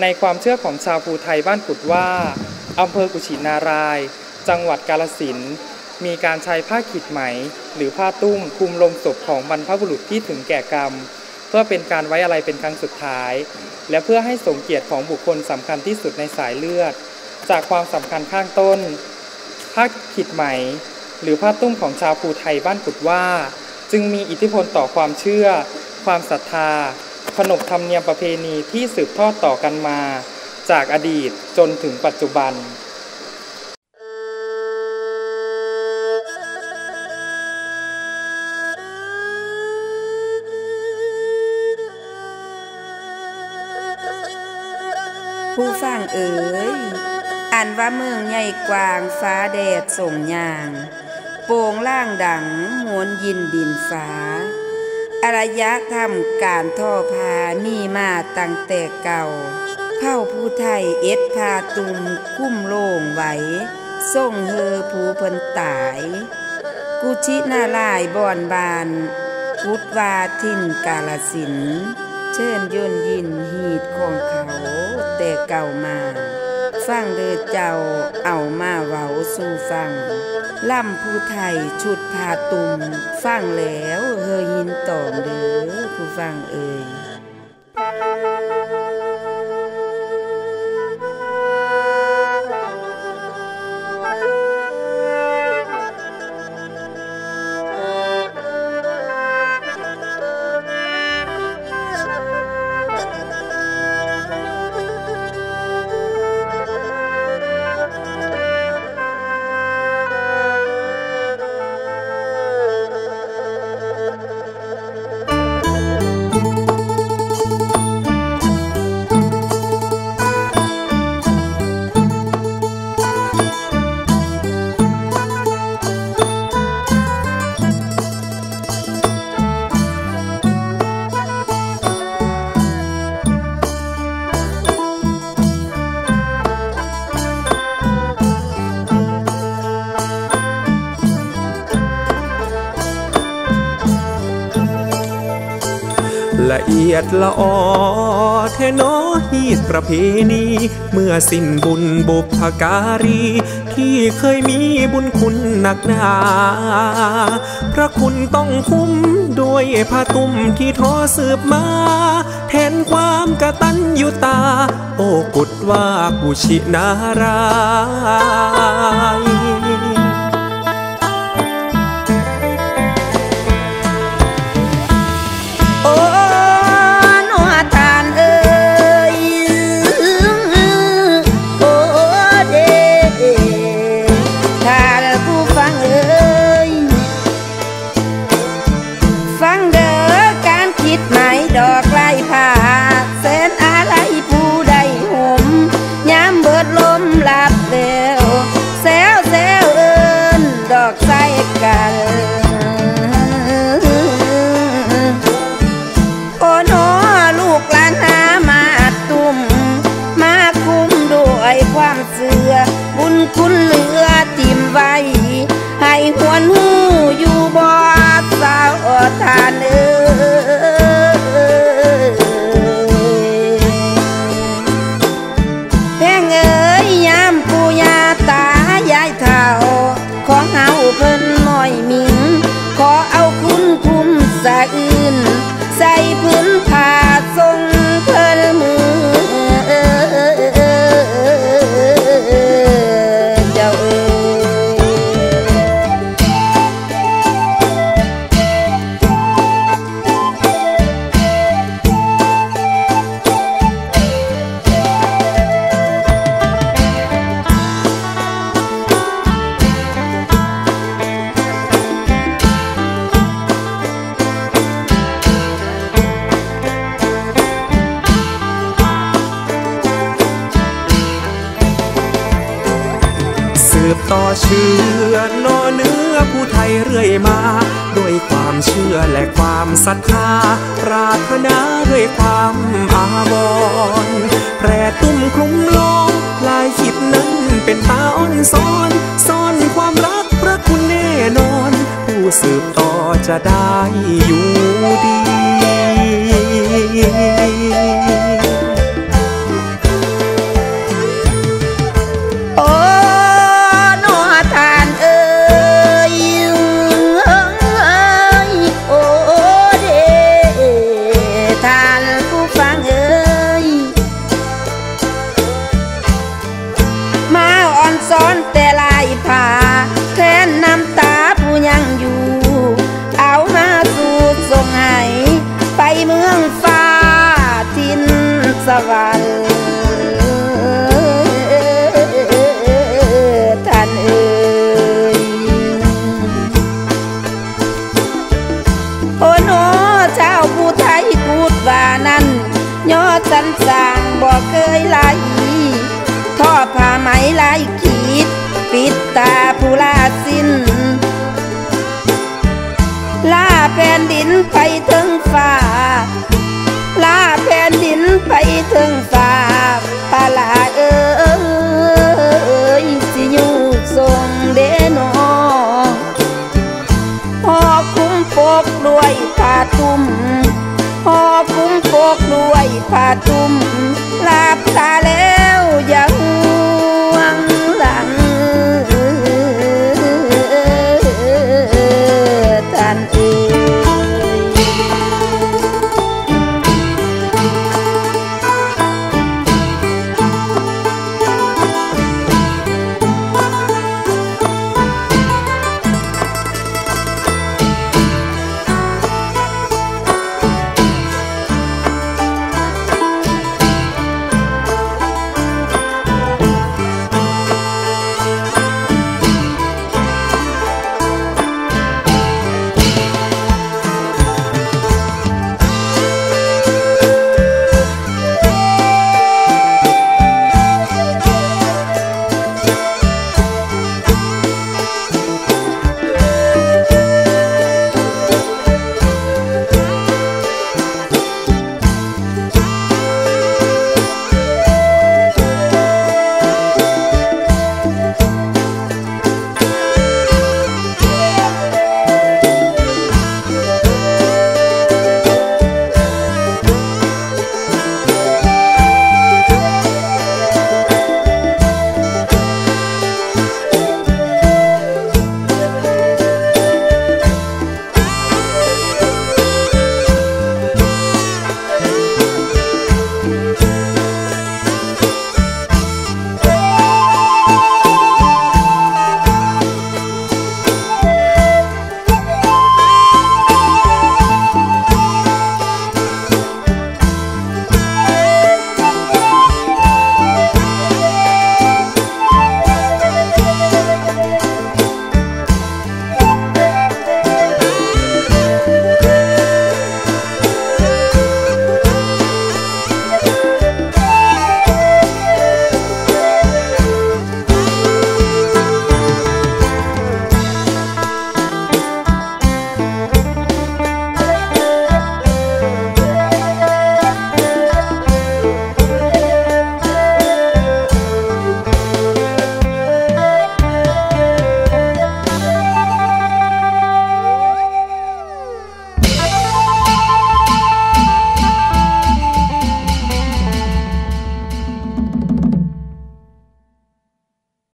ความเชื่อของชาวภูไทยบ้านกุดว่าอำเภอกุชินารายจังหวัดกาฬสินธุ์มีการใช้ผ้าขีดไหมหรือผ้าตุ้มคลุมลงศพของบรรพบุรุษที่ถึงแก่กรรมเพื่อเป็นการไว้อาลัยเป็นครั้งสุดท้ายและเพื่อให้สมเกียรติของบุคคลสำคัญที่สุดในสายเลือดจากความสำคัญข้างต้นผ้าขีดไหมหรือผ้าตุ้มของชาวภูไทยบ้านกุดว่าจึงมีอิทธิพลต่อความเชื่อความศรัทธาขนบธรรมเนียมประเพณีที่สืบทอดต่อกันมาจากอดีตจนถึงปัจจุบันผู้ฟังเอ๋ยอันว่าเมืองใหญ่กว้างฟ้าแดดส่งยางโป่งล่างดังโหนยินดินฟ้าอารยธรรมการทอผ้ามีมาตั้งแต่เก่าเผ่าผู้ไทยเอ็ดผ้าตุ่มคุ้มโล่งไว้ส่งเฮอผู้เพิ่นตายกุชินาลายบ่อนบานกุดวาทินกาฬสินธุ์เชิญย่นยินหีดของเขาแต่เก่ามาฟังเด้อเจ้าเอามาเว้าสู่ฟังล่ำผู้ไทยชุดผ้าตุ่มฟังแล้วเฮอยินตอมเด้อผู้ฟังเอ่ยละเอียดละออแท้น้อฮีดประเพณีเมื่อสิ้นบุญบุพการีที่เคยมีบุญคุณหนักหนาพระคุณต้องคุ้มด้วยผ้าตุ้มที่ทอสืบมาแทนความกตัญญูตาโอ้กุดว่ากุชินารายดอกไล่ผ้าแสนอะไรผู้ใดห่มยามเบิดลมหลับแล้วแซวแซวเอิ้นดอกใส่กันโอ้หนอลูกหลานหามาตุ่มมาคุ้มด้วยความเสื่อบุญคุณเหลือทิ่มไว้ให้หวนหูอยู่บ่สาวทานเอ้ของเฮาเพิ่นน้อยมิงขอเอาคุณคุ้มสะอื่นใส่พื้นผ้าทรงเพิ่นมือเจ้าเอ๋ต่อเชื่อนอเนื้อผู้ไทยเรื่อยมาด้วยความเชื่อและความศรัทธาปรารถนาด้วยความอาวรณ์แพร่ตุ้มคลุ้มล้อมลายขิดนั้นเป็นตาอ่อนซ้อนซ่อนความรักพระคุณแน่นอนผู้สืบต่อจะได้อยู่ดีชาวผู้ไทยพูดว่านั้นย่อสันสร้างบ่เคยไหลท่อผ้าไหมลายขีดปิดตาผู้ลาสิ้นลาแผ่นดินไปถึงฟ้าลาแผ่นดินไปถึงฟ้าปาลาเอ้ยสิอยู่ทรงเดนอห่อคุ้มปกด้วยผ้าตุ้มห่อคุ้มปกด้วยผ้าตุ้ม